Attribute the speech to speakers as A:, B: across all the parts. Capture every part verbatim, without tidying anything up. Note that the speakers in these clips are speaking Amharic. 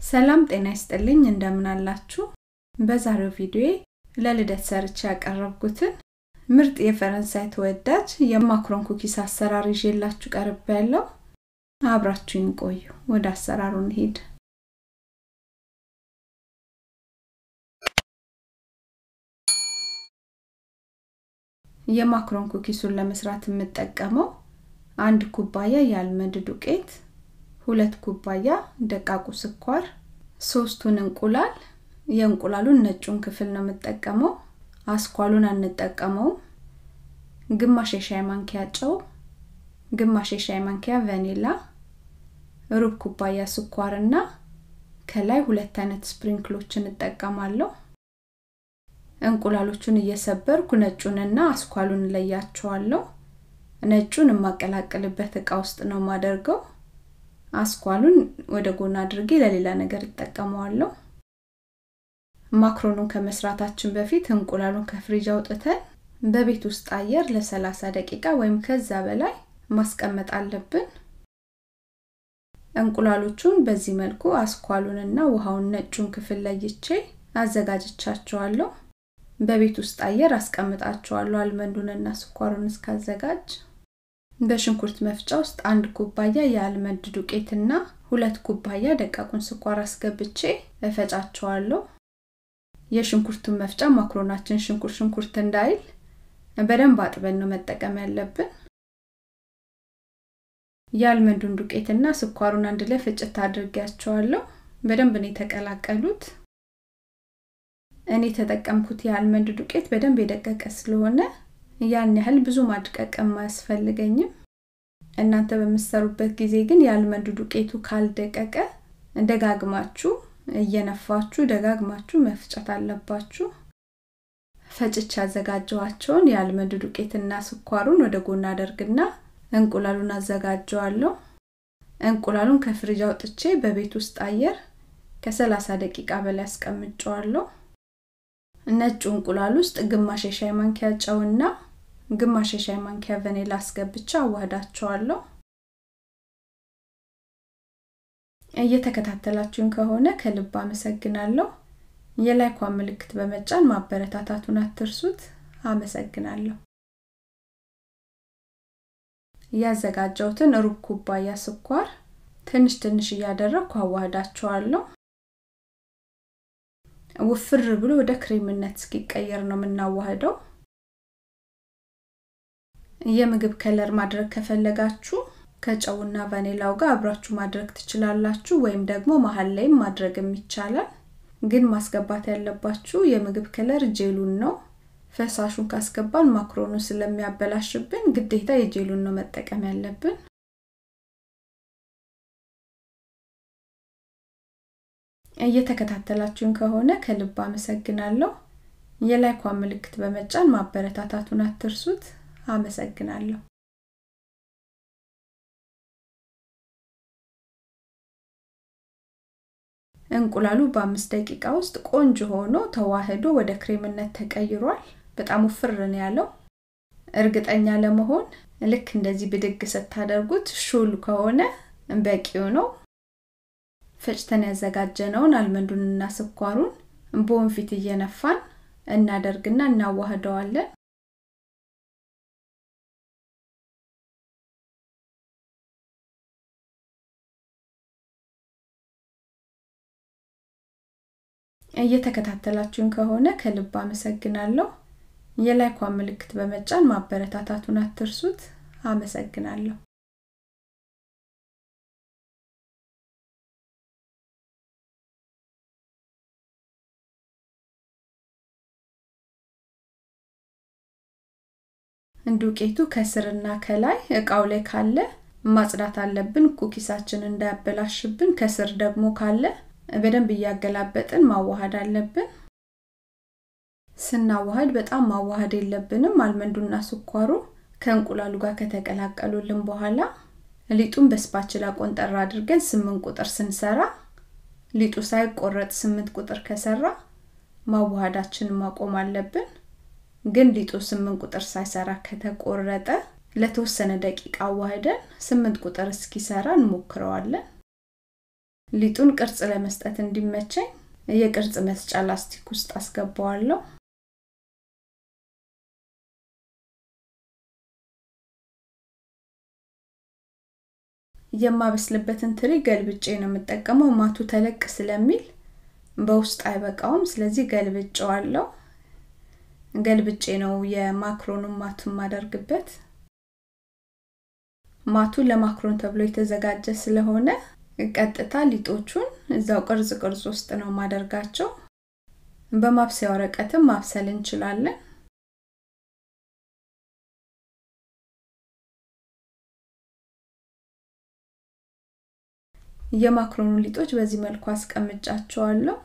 A: ሰላም ጤና ይስጥልኝ እንደምን አላችሁ በዛሬው ቪዲዮ ለልደት ሰርቼ ያቀረብኩትን ምርጥ የፈረንሳይ ተወዳጅ የማክሮን ኩኪስ አሰራር ይዤላችሁ ቀርቤያለሁ አብራችሁኝ ቆዩ ወደ አሰራሩ እንሂድ የማክሮን ኩኪሱን ለመስራት የምጠቀመው አንድ ኩባያ የአልመንድ ዱቄት ሁለት ኩባያ ደቃቁ ስኳር ሶስቱን እንቁላል የእንቁላሉን ነጩን ክፍል ነው የምጠቀመው አስኳሉን አንጠቀመው ግማሽ የሻይ ማንኪያ ጨው ግማሽ የሻይ ማንኪያ ቫኒላ ሩብ ኩባያ ስኳርና ከላይ ሁለት አይነት ስፕሪንክሎችን እንጠቀማለሁ እንቁላሎቹን እየሰበርኩ ነጩንና አስኳሉን ለያቸዋለሁ ነጩን ማቀላቀልበት እቃ ውስጥ ነው ማደርገው አስኳሉን ወደ ጎን አድርጌ ለሌላ ነገር ተጠቀመዋለሁ ማክሮኑን ከመስራታችን በፊት እንቁላሉን ከፍሪጅ አውጥተን በቤት ውስጥ አየር ለ30 ደቂቃ ወይም ከዛ በላይ ማስቀመጥ አለብን እንቁላሎቹን በዚህ መልኩ አስኳሉንና ውሃውን ነጩን ክፍል ለይቼ አዘጋጅቻቸዋለሁ በቤት ውስጥ አየር አስቀምጣቸዋለሁ አልመንዱንና ስኳሩን እስካዘጋጅ በሽንኩርት መፍጫ ውስጥ አንድ ኩባያ የአልመንድ ዱቄትና ሁለት ኩባያ ደቃቁን ስኳር አስገብቼ እፈጫቸዋለሁ የሽንኩርቱን መፍጫ ማክሮናችን ሽንኩርት ሽንኩርት እንዳይል በደንብ አጥበን ነው መጠቀም ያለብን የአልመንዱን ዱቄትና ስኳሩን አንድ ላይ ፈጭታ አድርጌያቸዋለሁ በደንብ ነው የተቀላቀሉት እኔ ተጠቀምኩት የአልመንድ ዱቄት በደንብ የደቀቀ ስለሆነ ያን ያህል ብዙ ማድቀቅም አያስፈልገኝም እናንተ በመሰሩበት ጊዜ ግን የአልመንድ ዱቄቱ ካልደቀቀ እንደጋግማችሁ እየነፋችሁ ደጋግማችሁ መፍጨት አለባችሁ ፈጭቻ አዘጋጀዋቸውን የአልመንድ ዱቄትና ስኳሩን ወደ ጎን አደርግና እንቁላሉን አዘጋጀዋለሁ እንቁላሉን ከፍሪጅ አውጥቼ በቤት ውስጥ አየር ከ30 ደቂቃ በላይ አስቀምጬዋለሁ ነጭ እንቁላል ውስጥ ግማሽ የሻይ ማንኪያ ጨውና ግማሽ የሻይ ማንኪያ ቫኒላ አስገብቻ አዋህዳቸዋለሁ እየተከታተላችሁን ከሆነ ከልብ አመሰግናለሁ የላይኳን ምልክት በመጫን ማበረታታቱን አትርሱት አመሰግናለሁ ያዘጋጀሁትን ሩብ ኩባያ ስኳር ትንሽ ትንሽ ያደረኩ አዋህዳቸዋለሁ ወፍር ብሎ ወደ ክሬምነት እስኪቀየር ነው ምናዋህደው የምግብ ከለር ማድረግ ከፈለጋችሁ ከጨውና ቫኒላው ጋር አብራችሁ ማድረግ ትችላላችሁ ወይም ደግሞ መሃል ላይ ማድረግም ይቻላል ግን ማስገባት ያለባችሁ የምግብ ከለር ጄሉን ነው ፈሳሹን ካስገባን ማክሮኑ ስለሚያበላሽብን ግዴታ የጄሉን ነው መጠቀም ያለብን እየተከታተላችሁን ከሆነ ከልብ አመሰግናለሁ የላይኳን ምልክት በመጫን ማበረታታቱን አትርሱት አመሰግናለሁ እንቁላሉ በ5 ደቂቃ ውስጥ ቆንጆ ሆኖ ተዋህዶ ወደ ክሬምነት ተቀይሯል በጣም ወፍር ነው ያለው እርግጠኛ ለመሆን ልክ እንደዚህ ብድግ ስታደርጉት ሹል ከሆነ በቂው ነው ፈጭተን ያዘጋጀነውን አልመንዱንና ስኳሩን ቦንፊት እየነፋን እናደርግና እናዋህደዋለን እየተከታተላችሁን ከሆነ ከልብ አመሰግናለሁ የላይኳን ምልክት በመጫን ማበረታታቱን አትርሱት አመሰግናለሁ ዱቄቱ ከስርና ከላይ እቃው ላይ ካለ ማጽዳት አለብን ኩኪሳችን እንዳያበላሽብን ከስር ደግሞ ካለ በደንብ ያገላበጥን ማዋሃድ አለብን ስናዋሃድ በጣም ማዋሃድ የለብንም አልመንዱና ስኳሩ ከእንቁላሉ ጋር ከተቀላቀሉልን በኋላ ሊጡን በስፓችላ ቆንጠራ አድርገን ስምንት ቁጥር ስንሰራ ሊጡ ሳይቆረጥ ስምንት ቁጥር ከሰራ ማዋሃዳችን ማቆም አለብን ግን ሊጡ ስምንት ቁጥር ሳይሰራ ከተቆረጠ ለተወሰነ ደቂቃ ዋህደን ስምንት ቁጥር እስኪሰራ እንሞክረዋለን ሊጡን ቅርጽ ለመስጠት እንዲመቸኝ የቅርጽ መስጫ ላስቲክ ውስጥ አስገባዋለሁ። የማበስልበትን ትሪ ገልብጬ ነው የምጠቀመው ማቱ ተለቅ ስለሚል በውስጥ አይበቃውም ስለዚህ ገልብጬዋለሁ። ገልብጬ ነው የማክሮኑን ማቱ ማደርግበት። ማቱ ለማክሮን ተብሎ የተዘጋጀ ስለሆነ ቀጥታ ሊጦቹን እዛው ቅርጽ ቅርጽ ውስጥ ነው ማደርጋቸው። በማብሰያ ወረቀትም ማብሰል እንችላለን። የማክሮኑን ሊጦች በዚህ መልኩ አስቀምጫቸዋለሁ።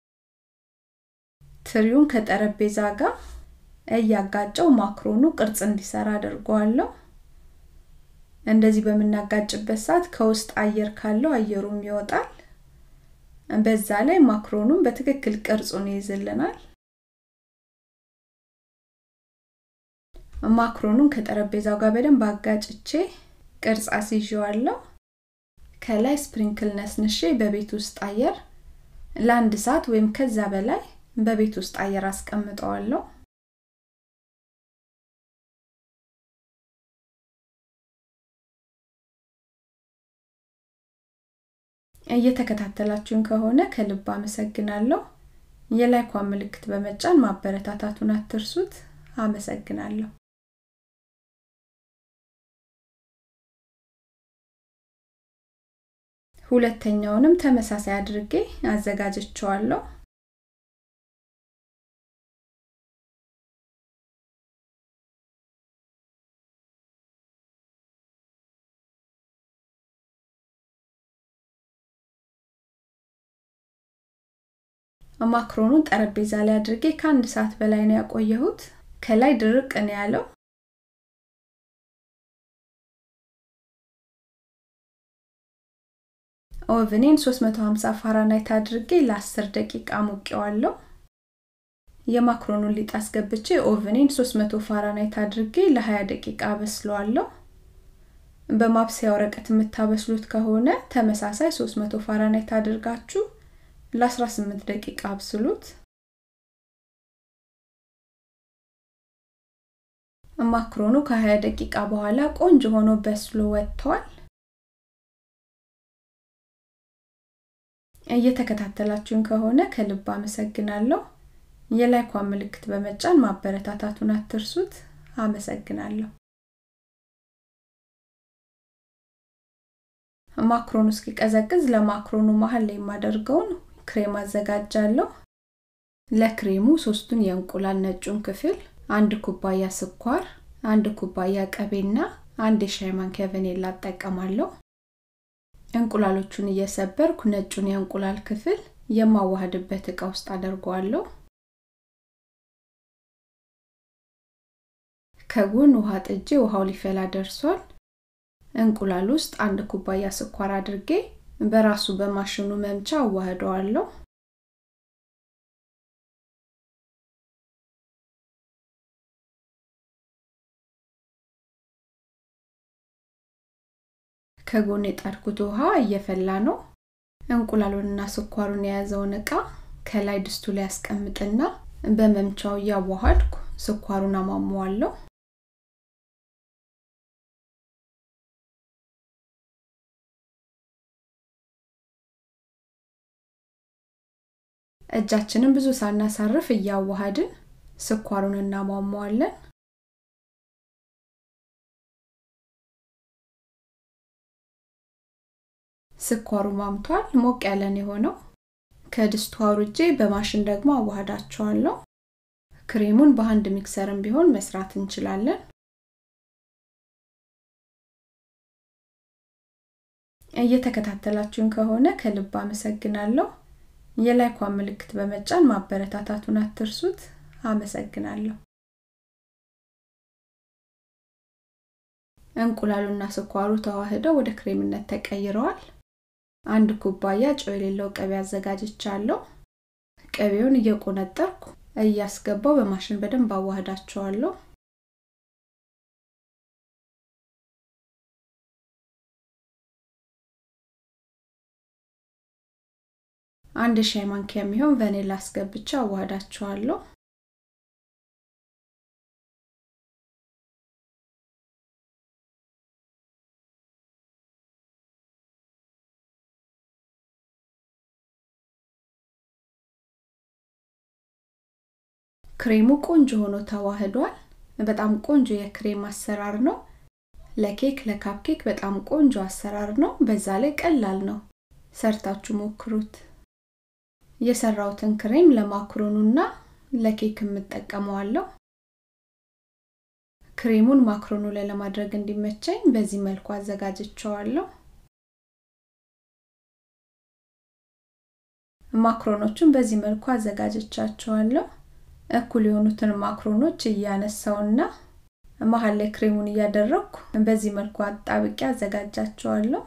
A: ትሪውን ከጠረጴዛ ጋር እያጋጨው ማክሮኑ ቅርጽ እንዲሰራ አድርጓለሁ። እንደዚህ በመናጋጭበት ሰዓት ከውስጥ አየር ካለው አየሩም ይወጣል። በዛ ላይ ማክሮኑን በትክክል ቅርጹን ይይዝልናል። ማክሮኑን ከጠረጴዛው ጋር በደንብ አጋጭቼ ቅርጽ አስይዤዋለሁ። ከላይ ስፕሪንክል ነስንሼ በቤት ውስጥ አየር ለአንድ ሰዓት ወይም ከዛ በላይ በቤት ውስጥ አየር አስቀምጠዋለሁ። እየተከታተላችሁን ከሆነ ከልብ አመሰግናለሁ። የላይኳን ምልክት በመጫን ማበረታታቱን አትርሱት። አመሰግናለሁ። ሁለተኛውንም ተመሳሳይ አድርጌ አዘጋጅቼዋለሁ። ማክሮኑን ጠረጴዛ ላይ አድርጌ ከአንድ ሰዓት በላይ ነው ያቆየሁት። ከላይ ድርቅ ነው ያለው። ኦቨኔን ሶስት መቶ ሃምሳ ፋራናይት አድርጌ ለ10 ደቂቃ ሞቀዋለሁ። የማክሮኑን ሊጥ አስገብቼ ኦቨኔን ሶስት መቶ ፋራናይት አድርጌ ለ20 ደቂቃ አበስለዋለሁ። በማብሰያ ወረቀት የምታበስሉት ከሆነ ተመሳሳይ ሶስት መቶ ፋራናይት አድርጋችሁ ለ18 ደቂቃ አብስሉት። ማክሮኑ ከ20 ደቂቃ በኋላ ቆንጆ ሆኖ በስሎ ወጥቷል። እየተከታተላችሁን ከሆነ ከልብ አመሰግናለሁ። የላይኳን ምልክት በመጫን ማበረታታቱን አትርሱት። አመሰግናለሁ። ማክሮኑ እስኪቀዘቅዝ ለማክሮኑ መሃል ላይ ማደርገውን ክሬም አዘጋጃለሁ። ለክሬሙ ሶስቱን የእንቁላል ነጩን ክፍል፣ አንድ ኩባያ ስኳር፣ አንድ ኩባያ ቅቤና አንድ የሻይ ማንኪያ ቫኒላ አጠቀማለሁ። እንቁላሎቹን እየሰበርኩ ነጩን የእንቁላል ክፍል የማዋሃድበት እቃ ውስጥ አደርገዋለሁ። ከጎን ውሃ ጥጄ ውሃው ሊፈላ ደርሷል። እንቁላል ውስጥ አንድ ኩባያ ስኳር አድርጌ በራሱ በማሽኑ መምቻ አዋህደዋለሁ። ከጎን የጣድኩት ውሃ እየፈላ ነው። እንቁላሉንና ስኳሩን የያዘውን እቃ ከላይ ድስቱ ላይ አስቀምጥና በመምቻው ያዋሃድኩ ስኳሩን አማሟዋለሁ። እጃችንን ብዙ ሳናሳርፍ ያዋሃድን ስኳሩን እናማሟዋለን። ስኳሩ ማምቷል ሞቅ ያለ ነው የሆነው። ከድስቱ አውርጄ በማሽን ደግሞ አዋሃዳቸዋለሁ። ክሬሙን በሃንድ ሚክሰርም ቢሆን መስራት እንችላለን። እየተከታተላችሁን ከሆነ ከልብ አመሰግናለሁ። የላይኳን ምልክት በመጫን ማበረታታቱን አትርሱት። አመሰግናለሁ። እንቁላሉና ስኳሩ ተዋህደው ወደ ክሬምነት ተቀይረዋል። አንድ ኩባያ ጨው የሌለው ቅቤ አዘጋጅቻለሁ። ቅቤውን እየቆነጠርኩ እያስገባው በማሽን በደንብ አዋህዳቸዋለሁ። አንድ ሻይ ማንኪያ የሚሆን ቫኒላ አስገብቼ አዋህዳቸዋለሁ። ክሬሙ ቆንጆ ሆኖ ተዋህዷል። በጣም ቆንጆ የክሬም አሰራር ነው። ለኬክ ለካፕኬክ በጣም ቆንጆ አሰራር ነው። በዛ ላይ ቀላል ነው። ሰርታችሁ ሞክሩት። የሰራውትን ክሬም ለማክሮኑና ለኬክ እንጠቀመዋለሁ። ክሬሙን ማክሮኑ ላይ ለማድረግ እንዲመቸኝ በዚህ መልኩ አዘጋጅቼዋለሁ። ማክሮኖቹን በዚህ መልኩ አዘጋጅቻቸዋለሁ። እኩል የሆኑትን ማክሮኖች እያነሳውና መሃል ላይ ክሬሙን እያደረኩ በዚህ መልኩ አጣብቄ አዘጋጃቸዋለሁ።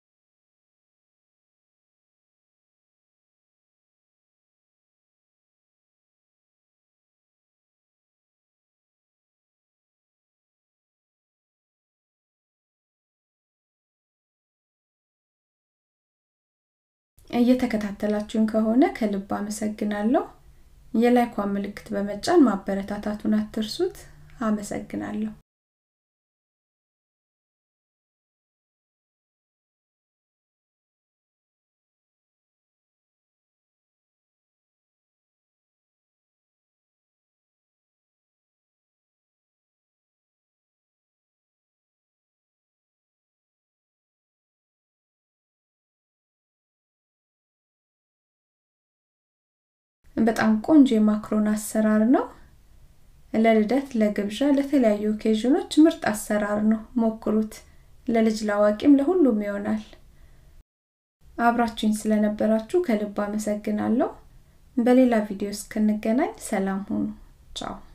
A: እየተከታተላችሁን ከሆነ ከልብ አመሰግናለሁ። የላይኳን ምልክት በመጫን ማበረታታቱን አትርሱት። አመሰግናለሁ። በጣም ቆንጆ የማክሮን አሰራር ነው። ለልደት ለግብዣ ለተለያዩ ኦኬዥኖች ምርጥ አሰራር ነው። ሞክሩት። ለልጅ ላዋቂም ለሁሉም ይሆናል። አብራችሁኝ ስለነበራችሁ ከልብ አመሰግናለሁ። በሌላ ቪዲዮ እስክንገናኝ ሰላም ሁኑ። ቻው።